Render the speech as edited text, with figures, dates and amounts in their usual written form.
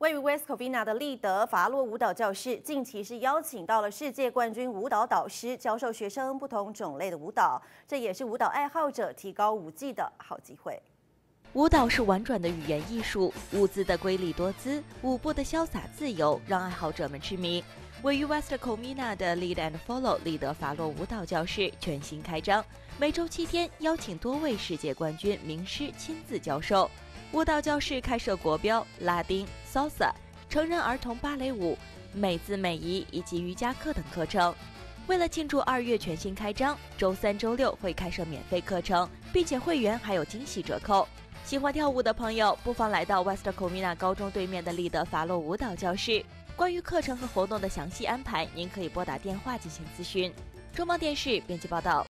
位于 West Covina 的立德法洛舞蹈教室，近期是邀请到了世界冠军舞蹈导师，教授学生不同种类的舞蹈，这也是舞蹈爱好者提高舞技的好机会。 舞蹈是婉转的语言艺术，舞姿的瑰丽多姿，舞步的潇洒自由，让爱好者们痴迷。位于 West Covina 的 Lead and Follow 立德法洛舞蹈教室全新开张，每周7天，邀请多位世界冠军名师亲自教授。舞蹈教室开设国标、拉丁、salsa、成人儿童芭蕾舞、美姿美仪以及瑜伽课等课程。为了庆祝2月全新开张，周3、周6会开设免费课程，并且会员还有惊喜折扣。喜欢跳舞的朋友，不妨来到 West Covina 高中对面的立德法洛舞蹈教室。关于课程和活动的详细安排，您可以拨打电话进行咨询。中广电视编辑报道。